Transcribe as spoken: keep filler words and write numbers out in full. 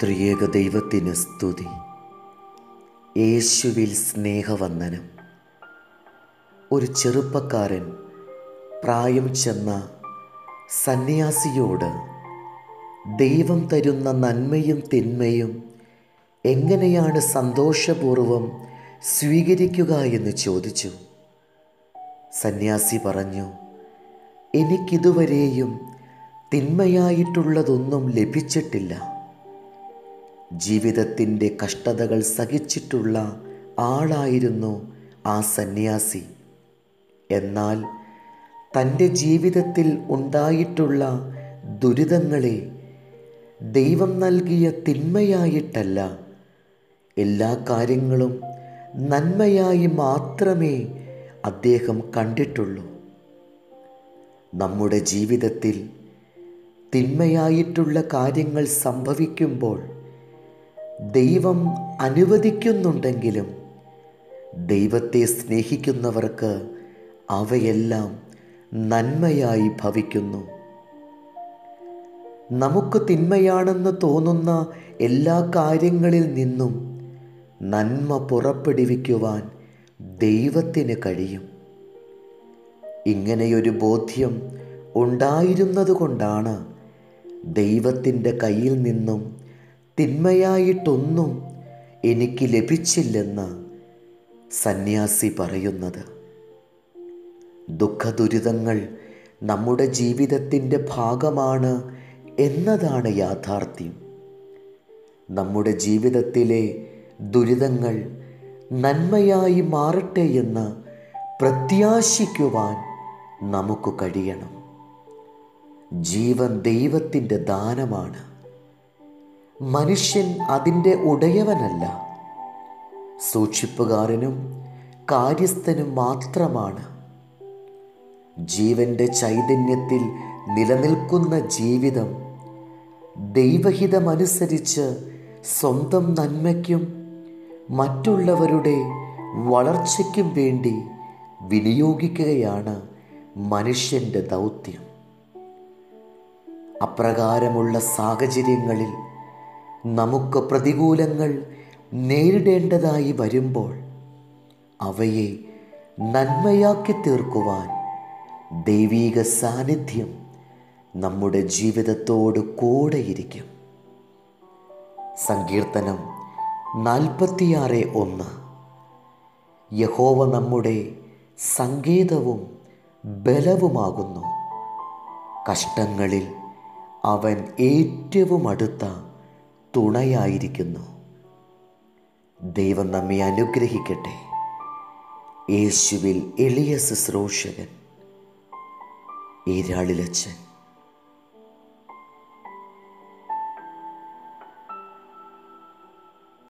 ത്രിയേക ദൈവത്തിന് സ്തുതി. യേശുവിൽ സ്നേഹവന്ദനം. ഒരു ചെറുപ്പക്കാരൻ പ്രായം ചെന്ന സന്യാസിയോട് ദൈവം തരുന്ന നന്മയും തിന്മയും എങ്ങനെയാണ് സന്തോഷപൂർവം സ്വീകരിക്കുക എന്ന് ചോദിച്ചു. സന്യാസി പറഞ്ഞു, എനിക്കിതുവരെയും തിന്മയായിട്ടുള്ളതൊന്നും ലഭിച്ചിട്ടില്ല. ജീവിതത്തിൻ്റെ കഷ്ടതകൾ സഹിച്ചിട്ടുള്ള ആളായിരുന്നു ആ സന്യാസി. എന്നാൽ തൻ്റെ ജീവിതത്തിൽ ഉണ്ടായിട്ടുള്ള ദുരിതങ്ങളെ ദൈവം നൽകിയ തിന്മയായിട്ടല്ല, എല്ലാ കാര്യങ്ങളും നന്മയായി മാത്രമേ അദ്ദേഹം കണ്ടിട്ടുള്ളൂ. നമ്മുടെ ജീവിതത്തിൽ തിന്മയായിട്ടുള്ള കാര്യങ്ങൾ സംഭവിക്കുമ്പോൾ ദൈവം അനുവദിക്കുന്നുണ്ടെങ്കിലും ദൈവത്തെ സ്നേഹിക്കുന്നവർക്ക് അവയെല്ലാം നന്മയായി ഭവിക്കുന്നു. നമുക്ക് തിന്മയാണെന്ന് തോന്നുന്ന എല്ലാ കാര്യങ്ങളിൽ നിന്നും നന്മ പുറപ്പെടുവിക്കുവാൻ ദൈവത്തിന് കഴിയും. ഇങ്ങനെയൊരു ബോധ്യം ഉണ്ടായിരുന്നതുകൊണ്ടാണ് ദൈവത്തിൻ്റെ കയ്യിൽ നിന്നും തിന്മയായിട്ടൊന്നും എനിക്ക് ലഭിച്ചില്ലെന്ന് സന്യാസി പറയുന്നത്. ദുഃഖദുരിതങ്ങൾ നമ്മുടെ ജീവിതത്തിൻ്റെ ഭാഗമാണ് എന്നതാണ് യാഥാർത്ഥ്യം. നമ്മുടെ ജീവിതത്തിലെ ദുരിതങ്ങൾ നന്മയായി മാറട്ടെ എന്ന് പ്രത്യാശിക്കുവാൻ നമുക്ക് കഴിയണം. ജീവൻ ദൈവത്തിൻ്റെ ദാനമാണ്. മനുഷ്യൻ അതിൻ്റെ ഉടയവനല്ല, സൂക്ഷിപ്പുകാരനും കാര്യസ്ഥനും മാത്രമാണ്. ജീവൻ്റെ ചൈതന്യത്തിൽ നിലനിൽക്കുന്ന ജീവിതം ദൈവഹിതമനുസരിച്ച് സ്വന്തം നന്മയ്ക്കും മറ്റുള്ളവരുടെ വളർച്ചയ്ക്കും വേണ്ടി വിനിയോഗിക്കുകയാണ് മനുഷ്യൻ്റെ ദൗത്യം. അപ്രകാരമുള്ള സാഹചര്യങ്ങളിൽ നമുക്ക് പ്രതികൂലങ്ങൾ നേരിടേണ്ടതായി വരുമ്പോൾ അവയെ നന്മയാക്കി തീർക്കുവാൻ ദൈവീക സാന്നിധ്യം നമ്മുടെ ജീവിതത്തോട് കൂടെയിരിക്കും. സങ്കീർത്തനം നാൽപ്പത്തിയാറ് ഒന്ന്. യഹോവ നമ്മുടെ സങ്കേതവും ബലവുമാകുന്നു. കഷ്ടങ്ങളിൽ അവൻ ഏറ്റവും അടുത്ത തുണയായിരിക്കുന്നു. ദൈവം നമ്മെ അനുഗ്രഹിക്കട്ടെ. യേശുവിൽ എളിയ ശുശ്രൂഷകൻ, ഈരാളിലച്ചൻ.